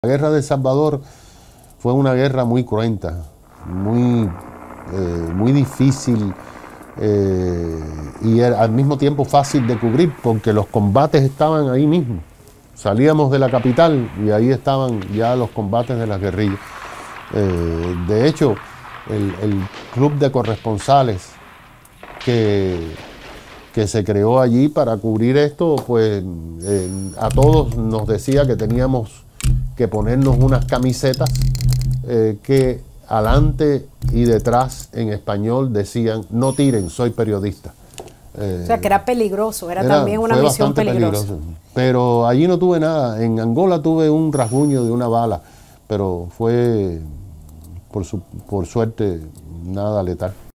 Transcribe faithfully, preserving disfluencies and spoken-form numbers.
La guerra de El Salvador fue una guerra muy cruenta, muy, eh, muy difícil eh, y era al mismo tiempo fácil de cubrir porque los combates estaban ahí mismo. Salíamos de la capital y ahí estaban ya los combates de las guerrillas. Eh, de hecho, el, el club de corresponsales que, que se creó allí para cubrir esto, pues eh, a todos nos decía que teníamos que ponernos unas camisetas eh, que adelante y detrás en español decían: no tiren, soy periodista. Eh, o sea, que era peligroso, era, era también una fue misión bastante peligrosa. peligroso. Pero allí no tuve nada. En Angola tuve un rasguño de una bala, pero fue, por, su, por suerte, nada letal.